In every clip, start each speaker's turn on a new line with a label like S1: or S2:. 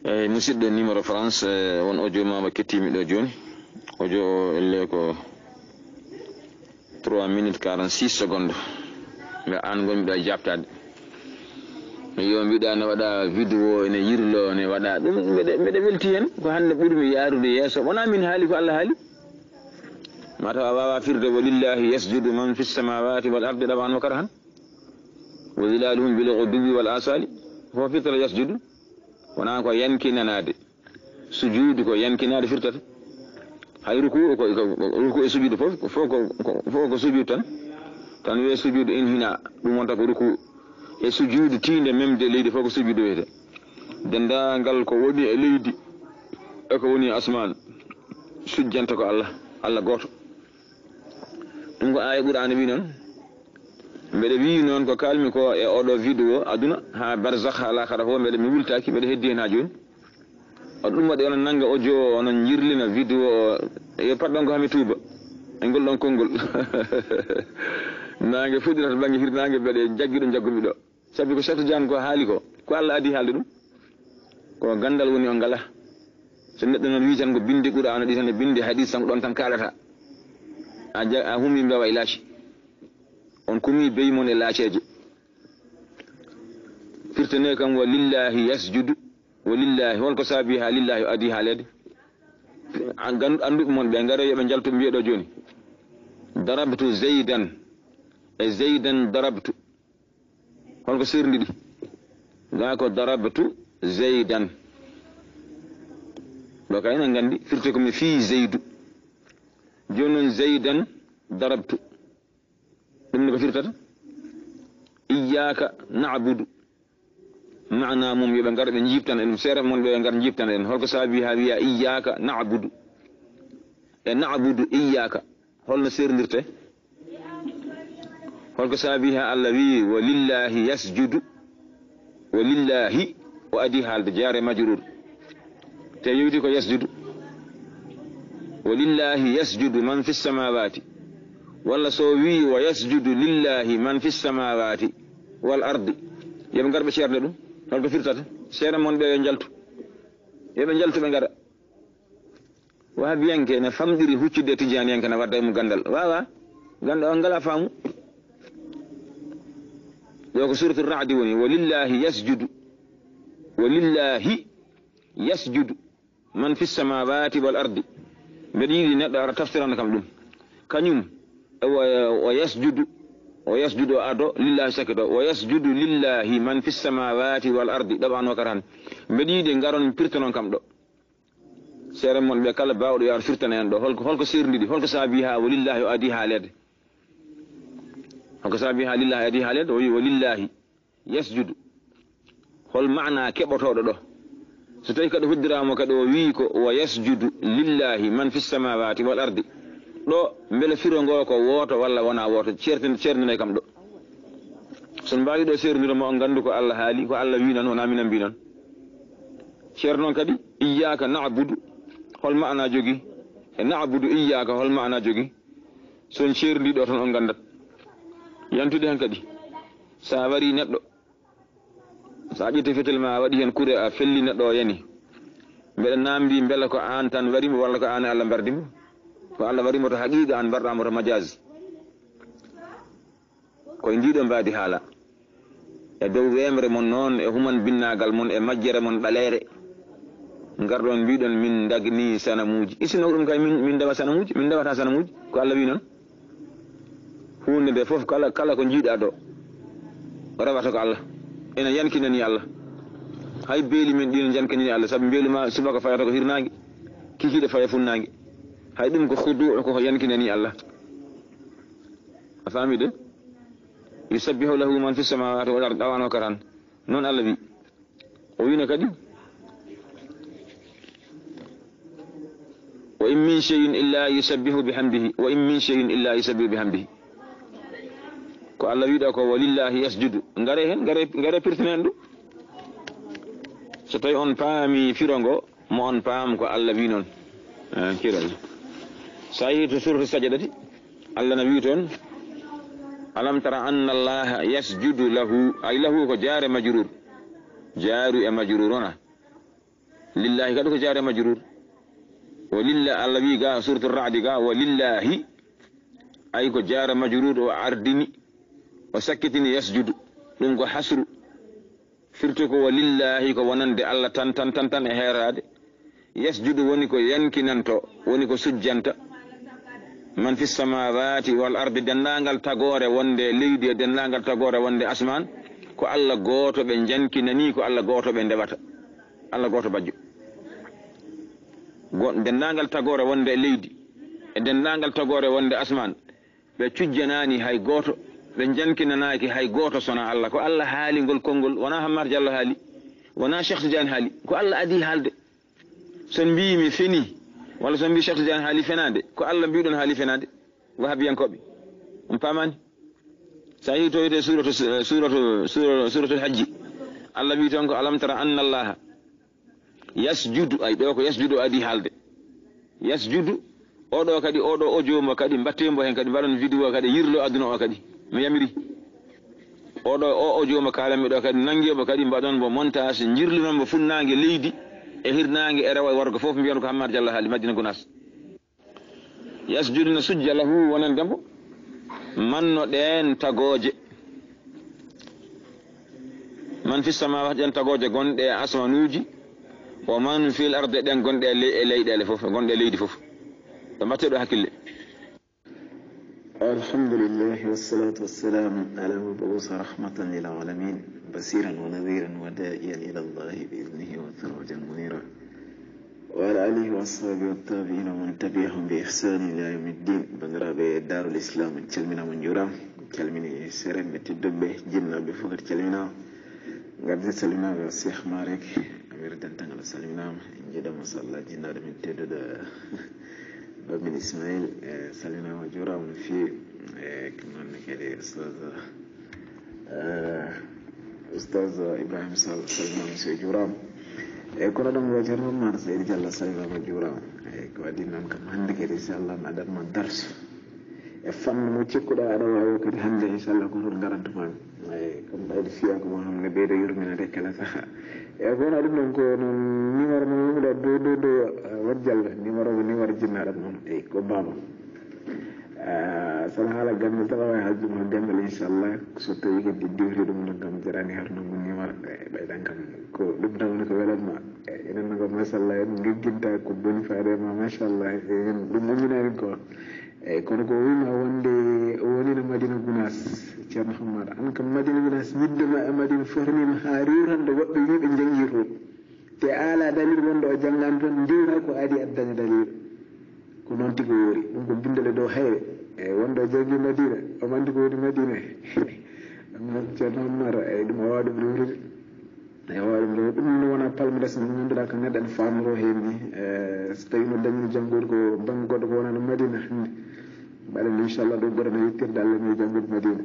S1: musidɗo numéro France won audio mama kettimi ɗo joni audio o elle ko 3 minutes 46 secondes mais an gonmi ɗo e jabtade yo mbiɗa ne waɗa vidéo ene yirlo ne waɗa ɗum mbeɗa welti hen ko hande ɓuurmi yarude yesso wona min haali ko Allah haali mataw a wawa firde walillahi yasjudu man fi samawati wal ardi ɗaɓan wa karahan wa zilaluhum bil ghuduwi wal asali fo firtata yasjudu wona ko yankinanade sujudu ko yankinade firtata hay ruku ko e sujudu fof ko sujudu tan wiye sujudu in hina ɗum wonta ko ruku e sujudu tinde memde leydi fof ko sujudu wiyete dendagal ko woni e leydi e ko woni asman sujjanta ko Allah goto ɗum ko aya Qur'an wi noon mbeɗa wi noon ko kalmi ko e oɗo vidéo aduna ha barzakh ala kada fof mbeɗa mi wultaki mbeɗa heddi hen ha joni ɗum waɗi onon nanga audio onon jirlina vidéo yo patɗon ko hami tuuba e ngol ɗon konngol nangue fuɗɗirata banggue hirnangue mbeɗe jagguiɗo jaggumi ɗo saabi ko Cheikh Tidiane ko haali ko Allah adi haalde ɗum ko gandal woni o ngala so neɗɗo noon wi tan ko binde Qur'an ɗi tan e binde hadis tan ko ɗon tan kalata a humi mbewa e laaci on kumi bey mon e laaceje firtane kam wa lillahi yasjudu wa lillahi holko saabi ha lillahi o adi haalede anduɓe mon ɓe gaare yoɓe jalto mbiyeɗo joni darabtu zaydan e zaydan darabtu holko sirndi ɗi ga ko darabtu zaydan ɗo ka enen gandi firte komi fi zeydu joni noon zaydan darabtu ɗum ne ko firtata iyaka na'budu mana mum yoɓe gar ɓe jiptan en ɗum seere mon ɓe gar jiptan en holko saabi ha wiya iyaka na'budu e na'budu iyaka holno serdirte holko saabi ha Allah wi wa lillahi yasjudu wa lillahi o adi haalde jaare majrur te yewti ko yasjudu wa lillahi yasjudu man fi samawati walla so wi wa yasjudu lillahi man fi samawati wal ardi yoɓe garɓe ceerde ɗum holko firtata seere mon ɓe jaltu yoɓe jaltu ɓe gara wahabiyanke ne famɗiri huccude tijaniyanke ne wadda e mum gandal wawa ganda on ngala faamu yo ko suratu ra'di woni walillahi yasjudu man fi samawati wal ardi mbeɗa yiɗi neɗɗo ara tafsirana kam ɗum kañum o yasjudu ado lillahi sakito o yasjudu lillahi man fi samawati wal ardi ɗaɓan wakkat han mbeɗa yiɗi garon pirta noon kam ɗo seere mon ɓe kala bawɗo yo ar firtana en ɗo holko sirndi ɗi holko saabi ha walillahi o adi haalede holko saabi ha lillahi adi haalede o wi walillahi yasjudu hol maana keɓotoɗo ɗo so tawi kadi hoddirama kadi o wi ko wa yasjudu lillahi man fi samawati wal ardi ɗo beele firo ngo ko woto walla wona woto cerdinay kam ɗo son mbawi ɗo serdiroma on gandu ko Allah haali ko Allah wi noon wona minen mbi noon ceer noon kadi iyaka na'budu hol maana jogi e na'budu iyaka hol maana jogi son cerdi ɗo tan on gandat yantude hen kadi sa wari neɗɗo sa ƴetti fetel ma waɗi hen kure a felli neɗɗo o yani mbeɗa namdi beela ko an tan warimo walla ko an e Allah mbardimo ko Allah warimo to haqiqa an mbarɗamo to majaz koye ndiɗo mbadi haala e dow wemre mon noon e human binnagal mon e majjere mon ɓaleere garɗon mbiɗon min dagni sanamuji isino ɗum kay min dawa sanamuji min dawata sanamuji ko Allah wi noon hunde nde foof kala ko jiiɗa ɗo rewata ko Allah ena yankinani Allah hay beeli men ɗino jankinani Allah saabu beeluma subaka fayata ko hirnangue kikiɗe faya funnangue hay ɗum ko hudu ko yankinani Allah a faami de yusabbihu lahu man fi samawati wal ardi ɗawano karan noon Allah wi o wino kadi wa in min shay'in illa yusabbihu bihamdihi wa in min shay'in illa yusabbihu bihamdihi ko Allah wiɗo ko walillahi yasjudu ngare hen ngare pirtine hen ɗum so tawi on paami firongo mo on paam ko Allah wi noon kiral sa yi to suratu sajadati Allah na wi toon alam tara anna Allah yasjudu lahu ay lahu ko jaare majrur jaaru e majrur ona lillahi kadu ko jare majrur wa lillahi Allah wi ga suratul ra'd ga wa lillahi ay ko jare majrur o ardini o sakkitini yasjudu dum ko hasru firto ko wa lillahi ko wonande Allah tan e herade yasjudu woni ko yankinanto woni ko sujjanta man fi samawati wal ardi dendangal tagore wonde leydi e dendangal tagore wonde asman ko Allah goto be jankinani ko Allah goto be ndewata Allah goto bajjo dendangal tagore wonde leydi e dendangal tagore wonde asman be cujjanani hay goto be jankinanaaki hay goto sona Allah ko Allah haali ngol kongol wana Hammar Diallo haali wana Cheikh Tidiane haali ko Allah adi haalde son mbi mi feni wala son mbi Cheikh Tidiane haali fenade ko Allah mbi don haali fenade wahabiyankoɓe on pamani sa yi to yite suratul hajji Allah wi ton ko alam tara anna Allah yasjudu ay do ko yasjudu adi haalde yasjudu oɗo kadi oɗo o jomo kadi battembo hen kadi mbaɗon vidéo kadi yirlo aduna o kadi mi yamiri oɗo o jomo kalanmi ɗo kadi nanguiomo kadi mbaɗon mo montage jirlunon mo funnague leydi e hirnague e rewa wargo foof mbiyon ko Hammar Diallo haali Madina Gounass yasjuduna sujja lahu wonan dembo manno ɗen tagoje man fi samawati ɗen tagoje gonɗe asmanuji o man fil arde ɗen gonɗe e leyɗele foof gonɗe e leydi foof ɓe mbatteɗo hakkille
S2: الحمد لله والصلاة والسلام على المبعوث رحمة للعالمين بصيرا ونذيرا وداعيا إلى الله بإذنه وسراجا منيرا وعلى آله وأصحابه والتابعين ومن تبعهم بإحسان إلى يوم الدين بندراب دار الإسلام كلمنا من جرام كلمني سرم بتدبه جنة بفقر كلمنا قد سلمنا بالشيخ مارك أمير دنتان سلمنا جدا مصلى جنة من تدد بن إسماعيل سلمنا وجرام في كمان كده أستاذ إبراهيم سلمنا مسوي جرام كنا دم وجهنا ما نسير جل سلمنا وجرام كوادين نام كم هندك إن شاء الله نادر ما درس فن مچك كده ada wayo kadi hande inshallah ko ton garant man kam bayde fiya ko mo hamne beede yurmina de kala saha e gona dum non ko non numéro mo do wajjal numéro jinnaɗa noon eyi ko baba sana haala gamme tawa way haljuma demmal inchallah so tawi kadi diwri ɗum non kam jarani harno mo numéro ɓeyɗan kam ko ɗum tawni ko welatma enen ko machallah en ligginta ko boni faadema machallah en ɗum moƴƴinani ko eyyi kono ko wima wonde wonino Madina Gounass ceerno Hammar an kam Madina Gounass yiddema e Madina fornima ha riwtande woɓɓe wiɓe jangi toon te ala dalil wonde o janggani toon ndiwra ko adi addaña dalil ko noon tigi woori ɗum ko bindele dow hayre eyyi wonde o jangi Madina o mandi ko woni Madina ɗum ceerno Hammar eyyi ɗum o wawa ɗum rewrude e wawa ɗum rewrude ɗum no wona palmades no ganduɗa ko neɗɗo ene famoro hen ni so tawi no dañi janggoɗo ko banggoɗo ko wonano Madina hande mbaɗen inchallah ɗum ɓurana yettirde Allah mi janggude Madina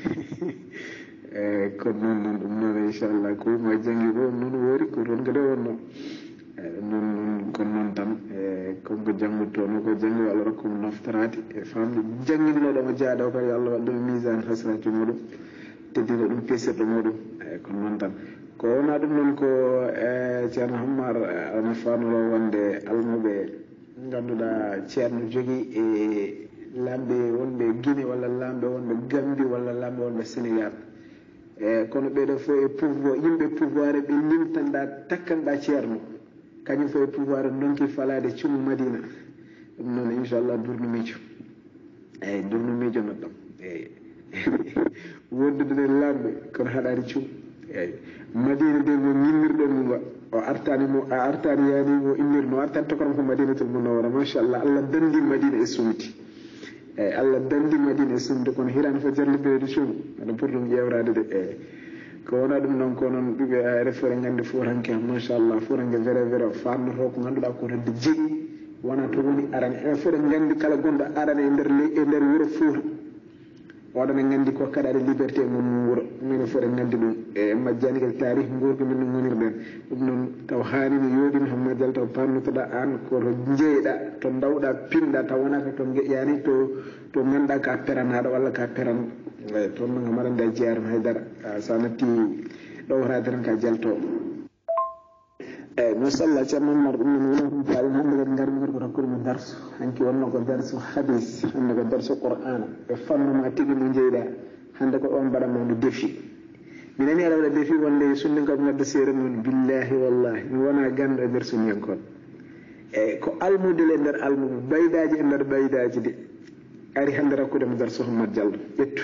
S2: kono noon ɗum noon inchallah ko mo jangi ko noon woori ko toon kadi wonno noon kono noon tan comme ko janggude toon ko jangi Allah rokkumo naftorade e famde janguinoɗomo jaaɗo kadi Allah waɗɗum misane hasrati muɗum teddino ɗum pesirɗo muɗum kono noon tan ko wona ɗum noon ko ceerno Hammar ana fanoro wonde almuɓe ganduɗa ceerno jogui e lamɓe wonɓe Guinée walla lamɓe wonɓe Gambie walla lamɓe wonɓe Sénégal kono ɓeɗo fo e pouvoir yimɓe pouvoir ɓe limtanɗa takkanɗa ceerno kañum fo e pouvoir donki falade cummu Madina ɗum noon inchallah durno miijo eyyi durno miijo noɗɗam eyyi wondude nen lamɓe kono haɗani cum eyyi Madina nde mo ñinnirɗon mo o artani a artani yanimo innirno o artani tokoram ko Madinatul Munawwara machallah Allah dandi Madina e sumti eyyi Allah dandi Madina e sumde kono hirani fo jarlibeede cum aɗa pour ɗum ƴewrade de eyyi ko wona ɗum noon ko noon ɓiɓe refere gandi fuuranke machallah fuuranke vrai o famnoto ko ganduɗa ko redde jeeyi wona to woni arane refere gandi kala gonɗo arane e nder wuuro Fuuta oɗone gandi ko kadi aɗa liberté mum wuuro mine fore gandi ɗum e majjani kadi tarih gurgo min no gonirɗen ɗum noon taw hanimi yooɗimi Hammar Diallo taw pannutoɗa an koto jeeyɗa to dawɗa pinɗa taw wonaka to yani to ganduɗa ka peranaɗo walla ka peran eyyi toon noon kam aɗa andi a jeeyatama haydara sa natti ɗowrade tan ka jaltowo ما شاء الله جمع مرة من ولهم تعلم هم قد نقرب كل من درس هنك ونقول درس حديث هنك درس قرآن فن ما تيجي من جيدا هنك أم برا من الدفي من أني على الدفي ولا يسون قبل الدسير من بالله والله وانا جن درس ينكون ko almude le nder almude baydaaji e nder baydaaji de ari hande rakkude mo dar Muhammad Diallo ƴettu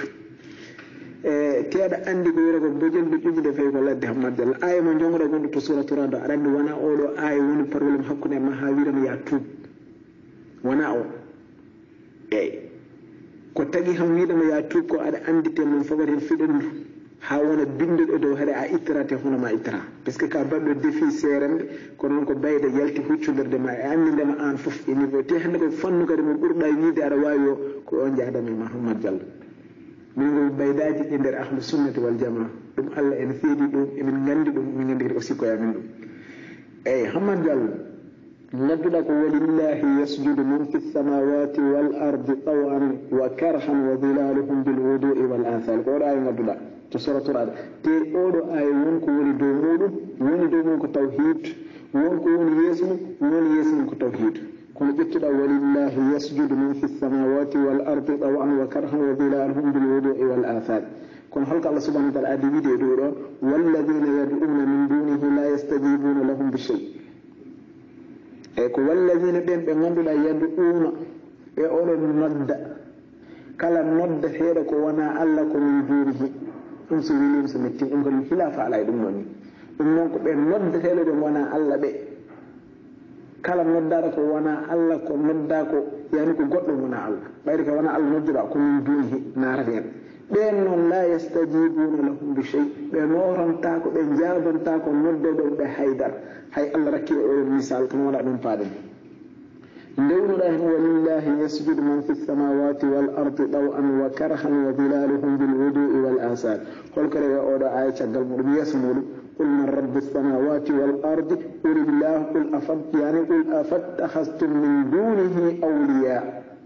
S2: teeɗa andi ko wiyata ko bojel ɗo ƴuƴude fayi ko ladde Muhammad Diallo aya mo jongoɗa gonɗo to suratu Ra'd aɗa andi wona oɗo aya woni probléme hakkude ma ha wirama ya tuub wona o eyi ko tagi ham wiɗama ya tuub ko aɗa andite mon fogata hen fiɗandu ha wona binduɗo dow haɗa a ittirate hono ma ittira par ce que ka baɗɗo défi seremɓe ko noon ko bayda yalti huccodirde ma e andindema an foof e niveau te hande ko fannu kadi mo ɓurɗa wiide aɗa wawi o ko on jaadami Mahammad Diallo min gol baydaji ɗi nder ahlu sunnati wal jamaa ɗum Allah en feeɗi ɗum emin gandi ɗum min gandi kadi o sikkoyamin ɗum eyyi Muhammad Diallo nodduɗa ko walillahi yasjudu man fi samawati wal ardi tawan wa karhan wa dilaluhum bil wudu'i wal athal ko oɗo ay nodduɗa to suratu Ra'd te oɗo ay wonko woni dow muɗum woni dow mum ko tawhid wonko woni yeeso mum woni yeeso mum ko tawhid kono ƴettuɗa walillahi yasjudu man fi samawati wal ardi tawan wa karhan wa dilaluhum bil wudu'i wal athal kono holko Allah subhanahu wa ta'ala adi wiide ɗo ɗo walladina yad'una min dunihi la yastajibuna lahum bi shay e ko walladina ɓen ɓe ganduɗa yad'una e oɗon nodda kala nodda heeɗa ko wona Allah ko min dunihi ɗum so wilim so metti ɗum kadi hilafa ala e ɗum noon ni ɗum noon ko ɓe nodda heeɗa ɗo wona Allah ɓe kala noddara ko wona Allah ko nodda ko yani ko goɗɗo wona Allah ɓayde ko wona Allah nodduɗa ko min dunihi narata hen ɓen noon la yastajibuna lahum bi shay ɓe noronta ko ɓe jabanta ko noddoɗon ɓe haydar hay Allah rakkile oɗon misal tan wona ɗum paaɗen ndewnuɗa hen walillahi yasjudu man fi samawati wal ardi tawan wa karhan wa dilaluhum bil wudu'i wal asal holko rewe oɗo aya caggal muɗum yeeso muɗum قل من رب السماوات والأرض قل الله قل أفاتخذتم من دونه أولياء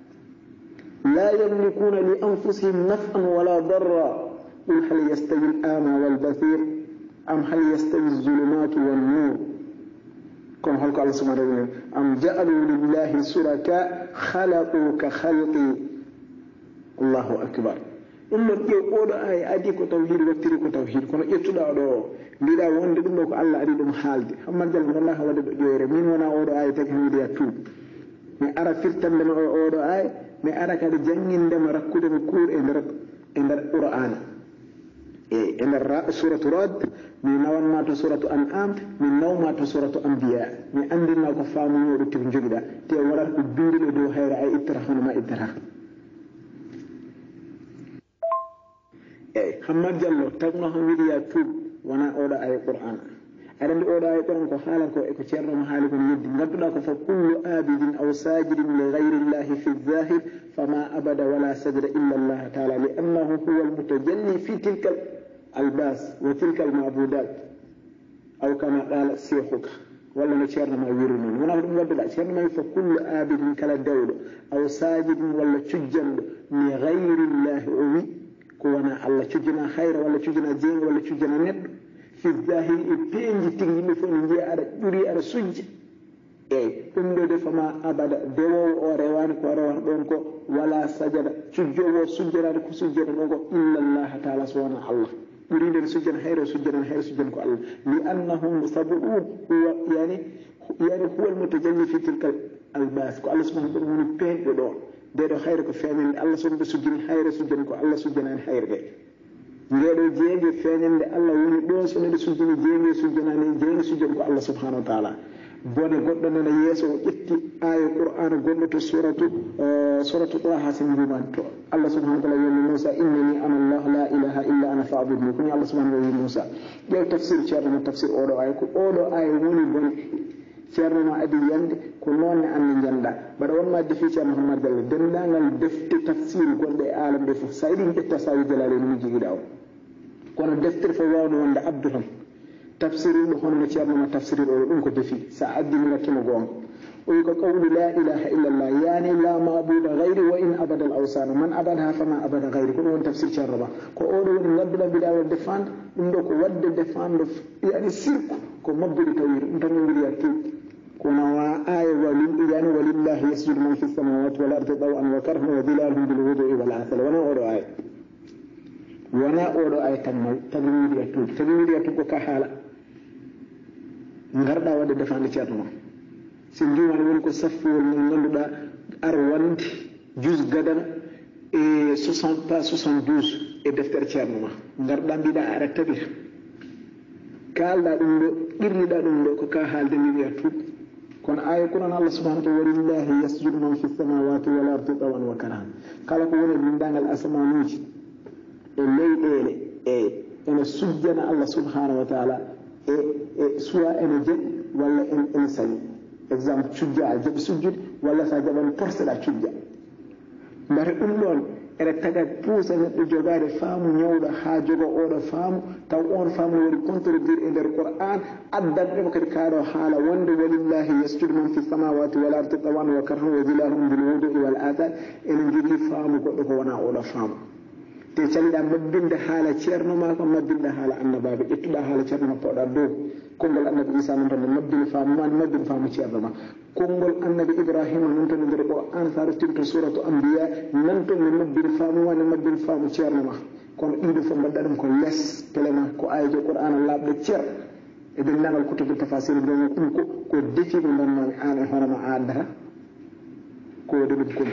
S2: لا يملكون لأنفسهم نفعا ولا ضرا قل هل يستوي الأعمى والبصير أم هل يستوي الظلمات والنور كم هل قال سبحانه وتعالى أم جعلوا لله شركاء خلقوا كخلقي الله أكبر ɗum ɗon ƴeew oɗo ay adi ko tawhid wattiri ko tawhid kono ƴettuɗa ɗo mbiɗa wonde ɗum ɗo ko Allah adi ɗum haalde Muhammad Diallo wallahi waɗa ɗo ƴoyre min wona oɗo ay tagi mi wiiya tuub mi ara firtandema oɗo ay mi ara kadi janngindema rakkudema cours e nder Qur'ana e nder suratu Ra'd mi nawanma to suratu An'am mi nawma to suratu Anbiya mi andinma ko faamunoɗo tigi joguiɗa te waɗata ko binduɗo dow hayre ay ittata hono ma ittata eyyi Muhammad Diallo tagno ham wiɗi ya tuub wona oɗo ay Qur'an aɗa andi oɗo ay Qur'an ko haalan ko eko ceerno mo haali kon yeddi ganduɗa ko fa kullu abidin aw sajidin li ghayri llahi fi zahir fama abada wala sajada illa Allah ta'ala li annahu huwa al-mutajalli fi tilka al-albas wa tilka al-ma'budat aw kama qala shaykhuka walla no ceerno ma wiru noon wona ɗum wadduɗa ceerno ma fa kullu abidin kala dawɗo aw sajidin walla cujjanɗo li ghayri llahi o wi ko wona Allah cujjana hayra walla cujjana jeenga walla cujjana neɗɗo fi zahiri e peeji tigi yimɓe fof ne jiya aɗa ƴuri aɗa sujja eyyi ɗum ɗo defama abada dewowo o rewani ko rewata ɗon ko wala sajada cujjowo sujjanade ko sujjata ɗon ko illallah taala so wona Allah ɓuride ne sujjana hayra sujjana hayra sujjana ko Allah li annahum sabu ɗum huwa yani huwa almutajalli fi tilka albas ko Allah subhanahu ɗum woni peeƴɗo ɗon deɗo hayre ko feeñande Allah soɓe sujjini hayre sujjani ko Allah sujjanani hayre ɓe ndeɗo jeegue feeñande Allah woni ɗon so neɗo sujjini jeegue sujjanani jeegue sujjani ko Allah subhanahu wa ta'ala bone goɗɗo nana yeeso o ƴetti aya Qur'ana gonɗo to suratu Taha sen jumani to Allah subhanahu wa ta'ala yolni Musa innani ana Allah la ilaha illa ana fa'budni koni Allah subhanahu wa ta'ala wi Musa ƴeew tafsir ceerno mo tafsir oɗo aya ko oɗo aya woni bone ceerno ma adi yande ko noon ne anne jannda mbaɗa wonma defi ceerno Muhammad Diallo dendagal defte tafsir gonɗe e alam ɓe fof sa yiɗi ƴetta sa wi jalale no mi jigiɗa o kono deftere fof wawno wonde abdou tan tafsiriɗo hono no ceerno ma tafsiriɗo o ɗum ko defi sa addi mi rakkima goonga ويقول قول لا إله إلا الله يعني لا معبود غيري وإن أبد الأوثان من أبدها فما أبد غيري كل من تفسير شربا كأولو من ودنا بلا ودفان عندك ود دفان يعني سيرك كمبدل توير أنت من برياتي كنا آية يعني ولله يسجد من في السماوات والأرض طوعا وكرها وظلالهم بالوضوء والعسل وانا أولو آية وانا أولو آية تنوير يتوب كحالة نغردا ود دفان لشربا سنجي وانا ولكو صفو ونغلدا أروانت جوز غدنا 60 pas 72 e deftere ceerno ma ngarɗa mbiɗa ara tabita kalɗa ɗum ɗo ɓirniɗa ɗum ɗo ko ka haalde mi wiya tuub kono aya kuran allah subahanahu wa taala walillahi yasjudu man fi samawati wal ardi tawan wa karahan kala ko woni bindangal asamanuji e leyɗele ene sujjana allah subhanahu wa taala e suwa ene jeɗi walla ene sañi exemple cujja a jaɓi sujjude walla sa jaɓan porseɗa cujja mbate ɗum ɗon ene taga puusa neɗɗo jogade faamu ñawɗo ha jogo oɗo faamu taw on faamu woni contredire e nder qur'an addanɗemo kadi kaaɗo haala wonde walillahi yasjudu man fi samawati wal ardi tawan wa karhan wa zilahum bil wudu'i wal adhan ene jogii faamu goɗɗo ko wona oɗo faamu te caliɗa mabbinde haala ceerno ma ko mabbinde haala annabaɓe ƴettuɗa haala ceerno ma poɗa dow konngol annabi isa noon tan mabbine faamu ma mabbine faamu ceerno ma konngol annabi ibrahima noon tan nder qur'an sa rottinto suratu ambiya nan toon ne mabbine faamu ma ne mabbine faamu ceerno ma kono ɗiɗo fof mbaɗɗa ɗum ko less pelema ko ayajo qur'ana laaɓɗe ceer e dendagal kutubu tafasir ɗum ko défi mo mbannomi an e hoorema a addata ko wode ɗum kondu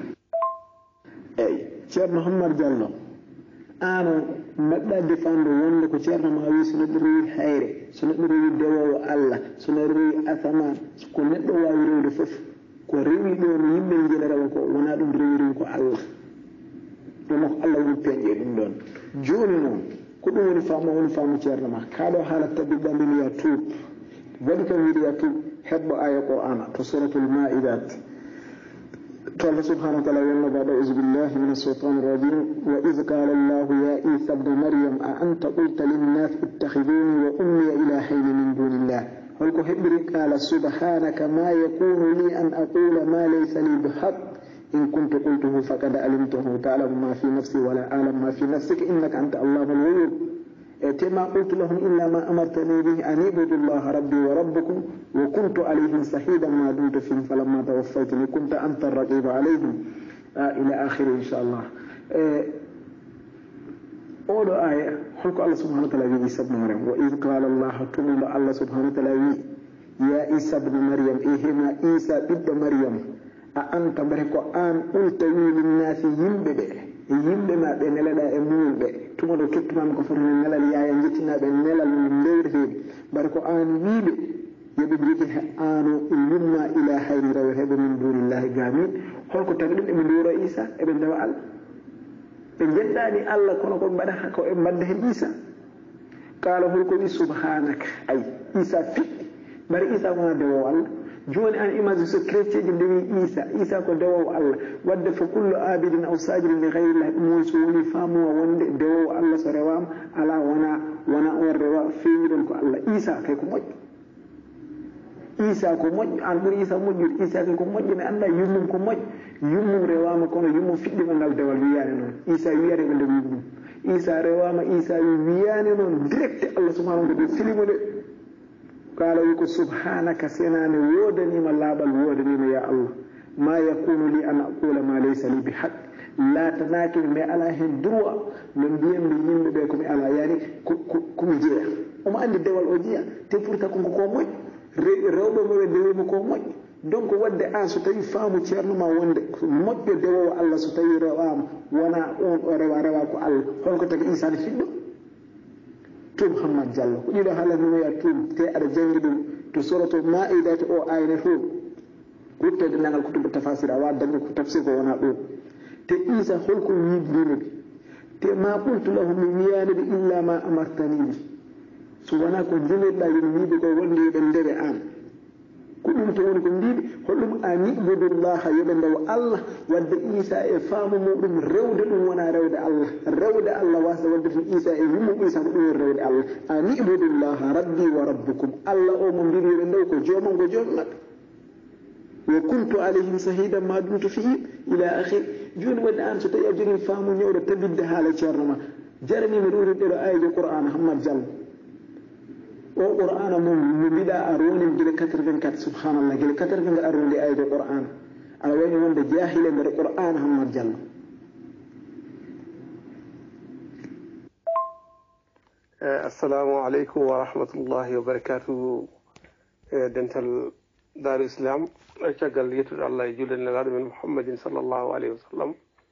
S2: eyyi ceerno Hammat Diallo ano mbaɗɗa défendre wonde ko ceerno ma wi so neɗɗo rewi hayre so neɗɗo rewi dewowo allah so neɗɗo rewi asaman ko neɗɗo wawi rewde fof ko rewi ɗo no yimɓe jele rewa ko wona ɗum rewi ko allah ɗum ko allah woni peñƴe ɗum ɗon joni noon ko ɗum woni faamu ceerno ma kaɗo haala tabbiɗɗa mbi mi ya tuub waɗi kam wiiɗi ya tuub heɓɓo aya qur'ana to suratul maidat قال سبحانه وتعالى بعد أعوذ بالله من الشيطان الرجيم وإذ قال الله يا عيسى ابن مريم أأنت قلت للناس اتخذوني وأمي إلهين من دون الله هلك هبري قال سبحانك ما يكون لي أن أقول ما ليس لي بحق إن كنت قلته فقد علمته تعلم ما في نفسي ولا أعلم ما في نفسك إنك أنت الله الغيوب ما قلت لهم إلا ما أمرتني به أن اعبدوا الله ربي وربكم وكنت عليهم شهيدا ما دمت فيهم فلما توفيتني كنت أنت الرقيب عليهم إلى آخره إن شاء الله أول آية حلق الله سبحانه وتعالى عيسى ابن مريم وإذ قال الله تمام الله سبحانه وتعالى يا عيسى ابن مريم إيهما عيسى ابن مريم أأنت بركو أن قلت للناس يمبئ yimɓe ma ɓe nelaɗa e muulɓe tumoɗo kettumama ko foti no nelal yaya jettinaɓe nelal lewreteɓe mbaɗa ko an wiiɓe yoɓe jogui ano yumma ila hayri raweteɓe min dunillahi gamin holko tagi ɗum eɓe ndura isa eɓe ndewa allah ɓe jeɗɗani allah kono ko mbaɗa ko e mbadda hen isa kala holko wi subhanaka ay isa fiɗɗi mbaɗa isa wona dewowo allah joni an image so chrétien ji ndewi isa ko dewowo allah wadde fo kullu abidin aw sajidin li ghayrillah ɗum woni so woni famuwa wonde dewowo allah so rewama ala wona on rewa feeñiɗon ko allah isa kay ko moƴƴo isa ko moƴƴo an ɓuuri isa moƴƴude isa kay ko moƴƴo mi anda yummum ko moƴƴo yummum rewama kono yummum fiɗɗima ngal dewal wiyani noon isa wiyata ɓe ndew yummum isa rewama isa wiyani noon direct allah subhanahu wa taala silimo de قال ويكو سبحانك سناني وودني ما لابل وودني ما يا الله ما يكون لي أن أقول ما ليس لي بحق لا تناكل ما على هن دروا من بيم بيم بيكم على يعني كم جيا وما عندي دول أجيا تفرت كم كومي روبا ما بدي كومي donc wadde an so tawi faamu ceerno ma wonde moƴƴo dewowo allah so tawi rewama wona on o rewa ko allah holko tagi insani fiɗɗo tuub Hammat Diallo ko ɗiɗo haala mi wiya tuub te aɗa jangi ɗum to suratul maida to o ayne to wuttede nangal kutubu tafasir a wawa dañde ko tafsir ko wona ɗo te isa holko wiidinoɓe te ma qultu lahum mi wiyaniɓe illa ma amartaniɓe so wona ko jimirɗa yomi wiiɓe ko wonde yoɓe ndewe an ko ɗum to woni ko mbiɓe holɗum an ibudullaha yoɓe ndewa allah wadde isa e faamu muɗum rewde ɗum wona rewde allah wasde wadde to isa e yummum isa ko ɗum woni rewde allah an ibudullaha rabbi wa rabbukum allah o mo mbimi yoɓe ndew ko joomon ko joomi maɓɓe وكنت عليهم شهيدا ما دمت فيهم إلى آخر جون ودان سو تاي جوني فامو نيوdo tabidde haala ceerno ma jarani mi ruuri ɗeɗo ayde qur'ana hammad diallo o qur'ana mum mi mbiɗa a roni gila 84 subhanallah gila 84 a rondi ayde qur'ana aɗa wayni wonde jahile nder qur'ana hammad diallo
S3: assalamu aleykum wa rahmatullahi wa barakatuhu dental daaru islam caggal yettude allah e julde nelaɗo men muhammadin sallllahu alayhi wa sallam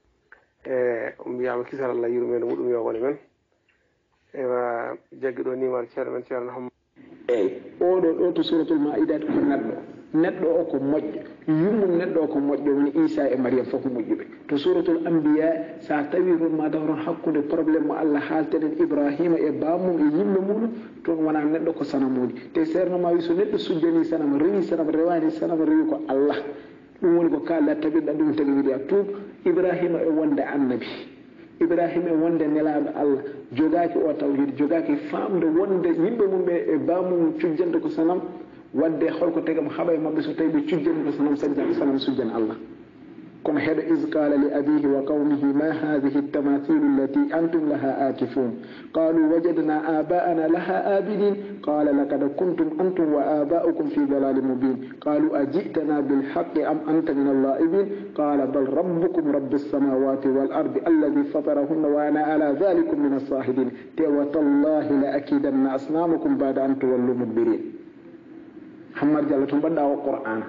S3: mbiyama kisal allah yiru men muɗum yo wone men ewa jaggi ɗo nimar ceerno men ceerno hamma
S2: eyyi oɗo ɗo to suratul maidati ko neɗɗo o ko moƴƴo yummum neɗɗo o ko moƴƴo woni isa e mariam fof moƴƴuɓe to suratul ambiya sa tawi toon ma taw toon hakkude probléme mo allah haaltenen ibrahima e bammum e yimɓe muɗum toon wona neɗɗo ko sanamuji te serno ma wi so neɗɗo sujjani sanama rewi sanama rewani sanama rewi ko allah ɗum woni ko kalɗa taɓirɗa ɗum tagi wiɗi a tuub ibrahima e wonde annabi ibrahima e wonde nelaɗo allah jogaki o tawhid jogaki famde wonde yimɓe mum ɓe e bamum cujjande ko sanam wadde holko tegam haɓa e mabɓe so tawi ɓe cujjani ko sanam sanam sujjan allah kono heɗo is qala li abihi wa qawmihi ma hadihi ltamathilu allati antum laha akifun qalu wajadna aba'ana laha abidin qala lakad kuntum antum wa aba'ukum fi dalalin mubin qalu ajitana bilhaqqi am anta min allaibin qala bal rabbukum rabbu lsamawati wal ardi alladi fatarahunna wa ana ala dhalikum min alsahidin te wa tallahi la akidanna asnamakum bada an tuwallu mudbirin hammad diallo to mbaɗɗa o qur'ana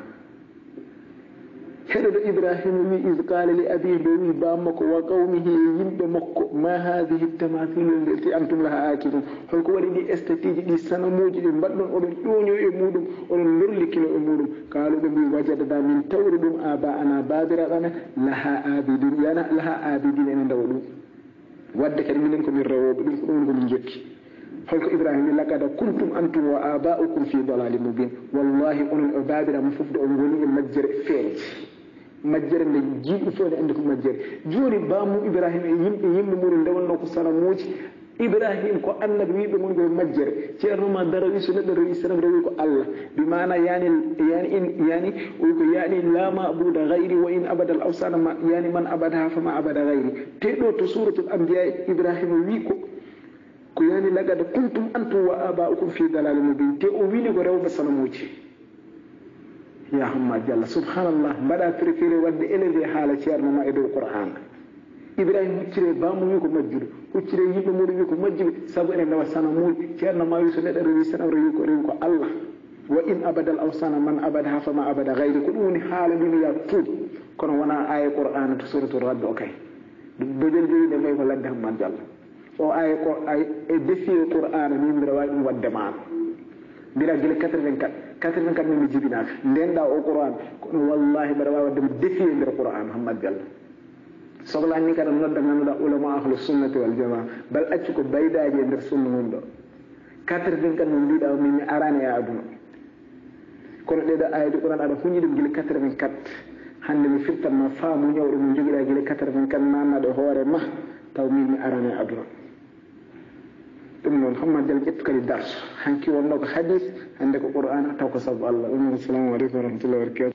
S2: heɗoɗo ibrahima wi is qala li abihi ɗo wi bammakko wa qawmihi e yimɓe makko ma hadihi tamathile leti antum laha akidun holko waɗi ɗi esthétique ɗi sanamuji ɗi mbaɗɗon oɗon ƴoño e muɗum oɗon lorlikino e muɗum kaluɓe mbi wajadada min tawri ɗum aba ana babiraɗana laha abidin yana laha abidin ene ndawa ɗum wadde kadi minen komin rewoɓe ɗum ko ɗum komin jokki holko ibrahima wi lakada kuntum antum wa aba'ukum fi dalalin mubin wallahi onon e babirama fof de on goni e majjere feeñde majjere nde jiiɗi fof ne andi ko majjere joni bamum ibrahima e yimɓe muɗum ndewanno ko sanamuji ibrahima ko annabi wiɓe mon koye majjere ceerno ma dara wi so neɗɗo rewi sanam rewi ko allah bi mana yani oyi ko yani la mabuda gayri wa in abada al awsana yani man abadaha fama abada gayri te ɗo to suratul ambiya ibrahima wi ko yani lagada kuntum antum wa aba'ukum fi dalalin mubin te o wini ko rewɓe sanamuji ya hamma diallah subhanallah mbaɗa préféré wadde élevé haala ceerno ma e dow qur'an ibrahima huccire bamum wi ko majjuɗo huccire yimɓe muɗum wi ko majjuɓe saabu ene ndawa sanamuji ceerno ma wi so neɗɗo rewi sanam rewi ko allah wa in abada al awsana man abadaha fama abada gayri ko ɗum woni haala ndimi ya tuub kono wona aya qur'ana to suratul radd o kay dojel joyiɗe mbay ko ladde hammad diallah o aya ko e défie qur'ana min mbiɗa wawi ɗum wadde maano mbira guila 84 min mi jibinaka ndenɗa o qur'an kono wallahi mbiɗa wawi waddemo défie nder qur'an hammad diallah sohlani ni kada nodda ganduɗa ulama ahlu sunnati wal jamaa bal accu ko baydaji e nder sunna mum ɗo 84 min mbiɗa min mi arani e aduna kono ɗeɗo ayde qur'an aɗa huñi ɗum guila 84 hande mi firtanma faamu ñawɗo min joguiɗa guila 84 nannaɗo hoore ma taw min mi arani e aduna ɗum noon hammad diallo ƴettu kadi darso hanki wonno ko hadis hande ko qur'an taw ko sabu allah ɗum noon assalamu aleykum wa rahmatullahi wa barakatuh